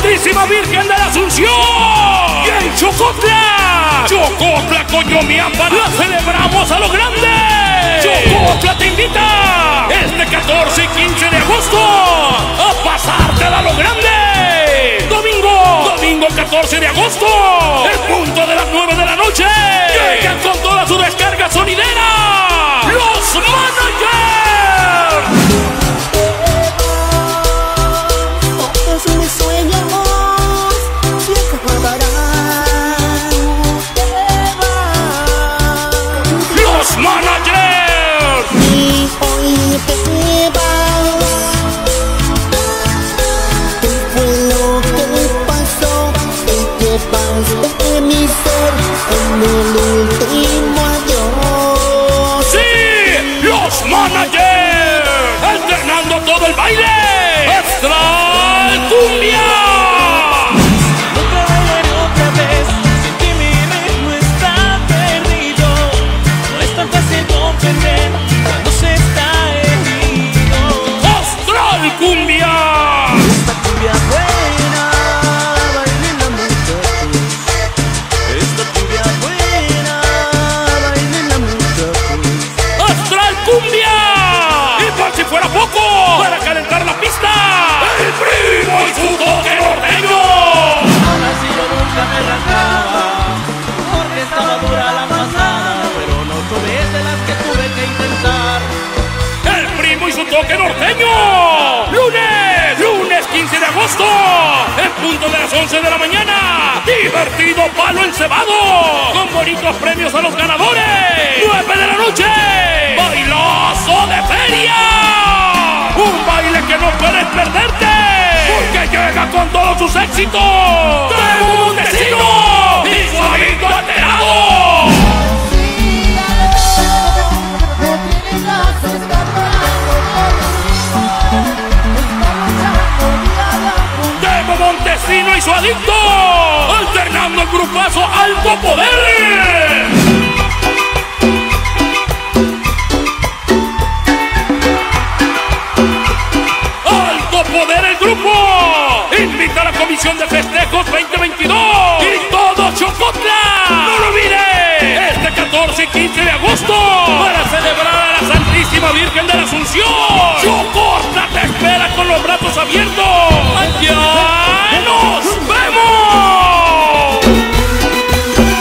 Santísima Virgen de la Asunción. Y en Chocotla, Chocotla, Coyomiampa, la celebramos a lo grande. Chocotla te invita este 14 y 15 de agosto a pasártela a lo grande. Domingo 14 de agosto, el punto de las 9 de la noche. Llegan con toda su descarga sonidera, Los Managers. Todos mis sueños se acabarán. Los Managers. Y hoy te vas. ¿Qué fue lo que pasó? Te llevaste mi ser en el último adiós. Sí, Los Managers, alternando todo el baile. Astral Cumbia. Nunca bailaré otra vez, sin ti mi ritmo está perdido. No es tan fácil comprender cuando se está herido. Astral Cumbia. Esta cumbia buena, bailen muchachos. Esta cumbia buena, bailen muchachos. Astral Cumbia. Y por si fuera poco, para calentar la pista, el Primo y su toque norteño. Ahora sí yo nunca me rascaba, porque estaba dura la pasada, pero no tuve de las que tuve que intentar. El Primo y su toque norteño. Lunes 15 de agosto, en punto de las 11 de la mañana. Divertido palo encebado, con bonitos premios a los ganadores. 9 de la noche, bailazo de feria. Un baile que no puedes perderte, porque llega con todos sus éxitos. ¡Tengo un destino! ¡Y su amigo alterado! Demo Montesino y su adicto, alternando el grupazo Alto Poder. Alto Poder el grupo invita a la Comisión de Festejos 2022 y todo Chocotla. No lo olvides, este 14 y 15 de agosto